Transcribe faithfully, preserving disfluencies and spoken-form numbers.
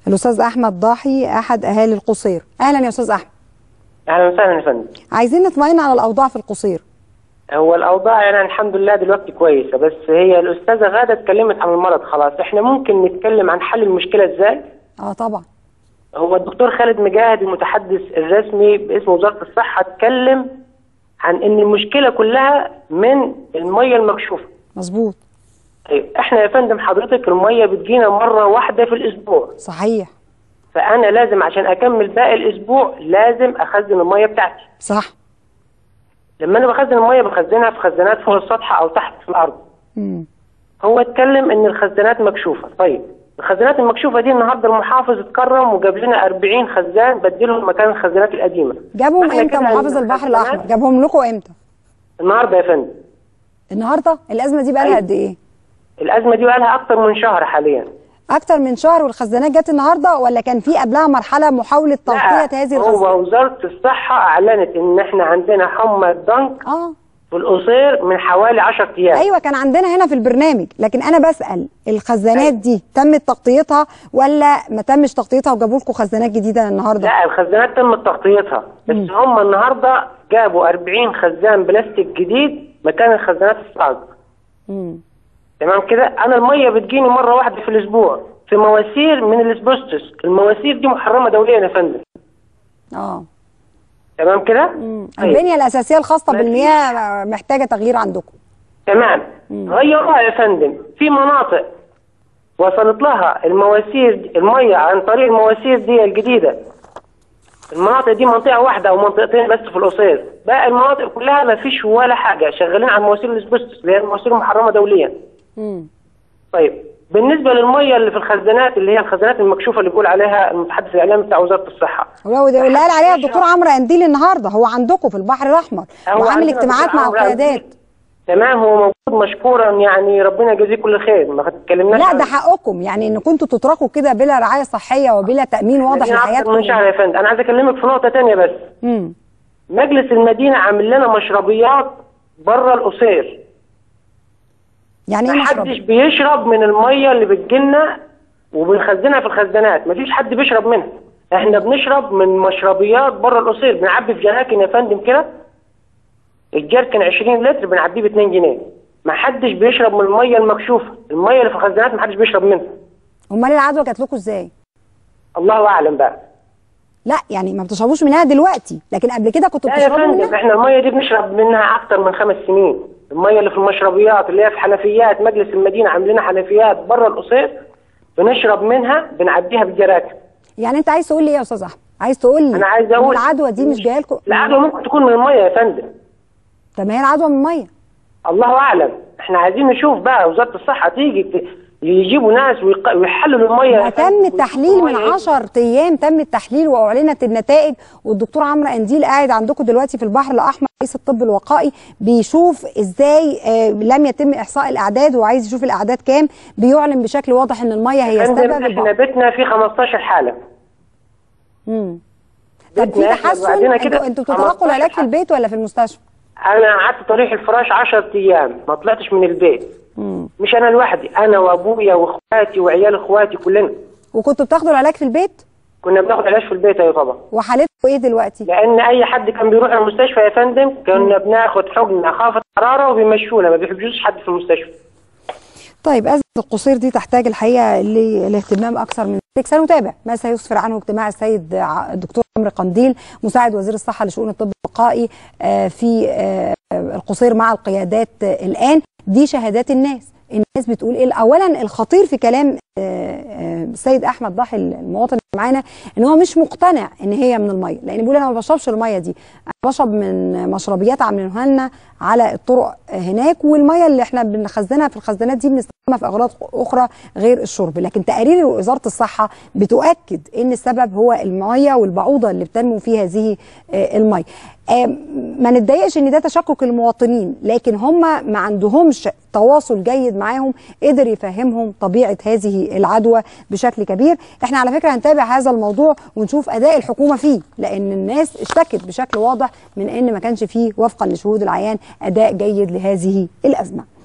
الاستاذ احمد ضاحي احد اهالي القصير. اهلا يا استاذ احمد. اهلا وسهلا يا فندم. عايزين نطمئن على الاوضاع في القصير. هو الاوضاع يعني الحمد لله دلوقتي كويسه، بس هي الاستاذه غاده اتكلمت عن المرض خلاص، احنا ممكن نتكلم عن حل المشكله ازاي؟ اه طبعا. هو الدكتور خالد مجاهد المتحدث الرسمي باسم وزاره الصحه اتكلم عن ان المشكله كلها من الميه المكشوفه. مظبوط. طيب احنا يا فندم حضرتك الميه بتجينا مره واحده في الاسبوع. صحيح. فانا لازم عشان اكمل باقي الاسبوع لازم اخزن الميه بتاعتي. صح. لما انا بخزن الميه بخزنها في خزانات فوق السطح او تحت في الارض. امم هو اتكلم ان الخزانات مكشوفه. طيب الخزانات المكشوفه دي النهارده المحافظ اتكرم وجاب لنا أربعين خزان بدلهم مكان الخزانات القديمه. جابهم امتى محافظ البحر الاحمر؟ جابهم لكم امتى؟ النهارده يا فندم. النهارده؟ الازمه دي بقى لها قد ايه؟ الازمه دي بقى لها اكتر من شهر حاليا. اكتر من شهر والخزانات جت النهارده، ولا كان في قبلها مرحله محاوله تغطيه هذه الخزانات؟ هو وزاره الصحه اعلنت ان احنا عندنا حمى الضنك اه في القصير من حوالي عشرة ايام. ايوه كان عندنا هنا في البرنامج، لكن انا بسال الخزانات دي تمت تغطيتها ولا ما تمش تغطيتها وجابوا لكم خزانات جديده النهارده؟ لا الخزانات تمت تغطيتها، بس مم. هم النهارده جابوا أربعين خزان بلاستيك جديد مكان الخزانات الصاج. امم تمام كده. انا الميه بتجيني مره واحده في الاسبوع في مواسير من الاسبستوس، المواسير دي محرمه دوليا يا فندم. اه تمام كده. البنيه الاساسيه الخاصه بالمياه محتاجه تغيير عندكم. تمام. غيروها يا فندم في مناطق وصلت لها المواسير الميه عن طريق المواسير دي الجديده. المناطق دي منطقه واحده او منطقتين بس في القصير، باقي المناطق كلها ما فيش ولا حاجه، شغالين على مواسير الاسبستوس اللي هي المواسير المحرمه دوليا. امم طيب بالنسبه للميه اللي في الخزانات اللي هي الخزانات المكشوفه اللي بيقول عليها المتحدث الاعلامي بتاع وزاره الصحه، واللي قال عليها الدكتور عمرو قنديل النهارده، هو عندكم في البحر الاحمر وعامل اجتماعات مع القيادات. تمام هو موجود مشكورا، يعني ربنا يجازيه كل خير، ما اتكلمناش. لا ده حقكم يعني ان كنتوا تتركوا كده بلا رعايه صحيه وبلا تامين واضح لحياتكم. من شهر يا فندم. انا عايز اكلمك في نقطه ثانيه بس. امم مجلس المدينه عامل لنا مشربيات بره القصير. يعني ايه مشرب؟ محدش بيشرب من الميه اللي بتجيلنا وبنخزنها في الخزانات، مفيش حد بيشرب منها. احنا بنشرب من مشربيات بره القصير، بنعبي في جراكن يا فندم كده. الجركن عشرين لتر بنعبيه ب اتنين جنيه. ما حدش بيشرب من الميه المكشوفه، الميه اللي في الخزانات ما حدش بيشرب منها. امال العدوى جات لكم ازاي؟ الله اعلم بقى. لا يعني ما بتشربوش منها دلوقتي، لكن قبل كده كنتوا بتشربوا منها؟ لا يا فندم احنا الميه دي بنشرب منها اكتر من خمس سنين. الميه اللي في المشربيات اللي هي في حنفيات، مجلس المدينه عامل لنا حنفيات بره القصير بنشرب منها بنعديها بالجراكن. يعني انت عايز تقول لي ايه يا استاذ احمد؟ عايز تقول لي انا عايز اقول العدوى دي مش جايه لكم؟ العدوى ممكن تكون من الميه يا فندم. طب ما هي العدوى من الميه. الله اعلم. احنا عايزين نشوف بقى وزاره الصحه تيجي يجيبوا ناس ويحللوا الميه. ما تم التحليل من عشرة ايام، تم التحليل واعلنت النتائج، والدكتور عمرو قنديل قاعد عندكم دلوقتي في البحر الاحمر رئيس الطب الوقائي بيشوف ازاي آه لم يتم احصاء الاعداد وعايز يشوف الاعداد كام، بيعلن بشكل واضح ان الميه هي السبب. احنا بيتنا في خمستاشر حاله. امم طب في تحسن؟ انتوا انتوا بتتلقوا العلاج في البيت ولا في المستشفى؟ انا قعدت طريح الفراش عشرة ايام ما طلعتش من البيت. مم. مش انا لوحدي، انا وابويا واخواتي وعيال اخواتي كلنا. وكنتوا بتاخدوا العلاج في البيت؟ كنا بناخد علاج في البيت ايوه طبعا. وحالتكم ايه دلوقتي؟ لان اي حد كان بيروح المستشفى يا فندم كنا بناخد حقن خافض حراره وبيمشونا، ما بيحجزوش حد في المستشفى. طيب أزمة القصير دي تحتاج الحقيقه للاهتمام اكثر من ذلك. سنتابع ما سيسفر عنه اجتماع السيد الدكتور عمرو قنديل مساعد وزير الصحه لشؤون الطب الوقائي في القصير مع القيادات الان. دي شهادات الناس، الناس بتقول ايه؟ اولا الخطير في كلام السيد احمد ضاحي المواطن اللي معانا ان هو مش مقتنع ان هي من الميه، لان بيقول انا ما بشربش الميه دي، انا بشرب من مشربيات عاملينها لنا على الطرق هناك، والميه اللي احنا بنخزنها في الخزانات دي بنستخدمها في اغراض اخرى غير الشرب. لكن تقارير وزاره الصحه بتؤكد ان السبب هو الميه والبعوضه اللي بتنمو في هذه الميه. ما نتضايقش ان ده تشكك المواطنين، لكن هم ما عندهمش تواصل جيد معاهم قدر يفهمهم طبيعه هذه العدوى بشكل كبير. احنا على فكره هنتابع هذا الموضوع ونشوف اداء الحكومه فيه، لان الناس اشتكت بشكل واضح من ان ما كانش فيه وفقا لشهود العيان اداء جيد لهذه الازمه.